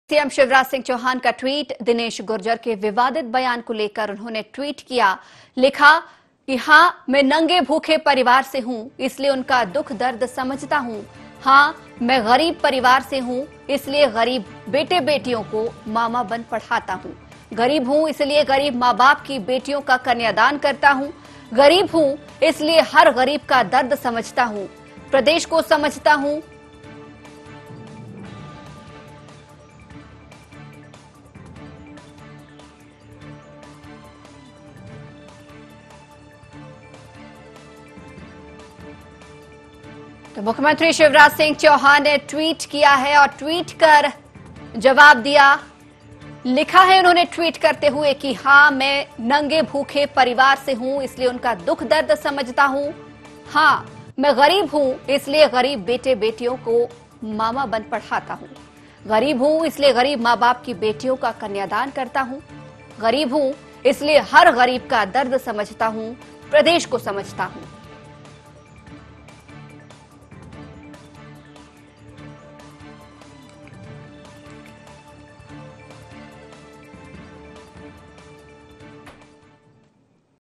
CM Shivraj Singh Chauhan का tweet. Dinesh Gurjar के विवादित बयान को लेकर उन्होंने ट्वीट किया, लिखा कि हां, मैं नंगे भूखे परिवार से हूं, इसलिए उनका दुख दर्द समझता हूं। हां, मैं गरीब परिवार से हूं, इसलिए गरीब बेटे बेटियों को मामा बन पढ़ाता हूं। गरीब हूं इसलिए गरीब माँ बाप की बेटियों का कन्यादान करता हूं। गरीब हूं इसलिए हर गरीब का दर्द समझता हूं, प्रदेश को समझता हूं। तो मुख्यमंत्री शिवराज सिंह चौहान ने ट्वीट किया है और ट्वीट कर जवाब दिया। लिखा है उन्होंने ट्वीट करते हुए कि हां, मैं नंगे भूखे परिवार से हूं, इसलिए उनका दुख दर्द समझता हूं। हां, मैं गरीब हूं इसलिए गरीब बेटे बेटियों को मामा बन पढ़ाता हूं। गरीब हूं इसलिए गरीब माँ बाप की बेटियों का कन्यादान करता हूं। गरीब हूं इसलिए हर गरीब का दर्द समझता हूं, प्रदेश को समझता हूं।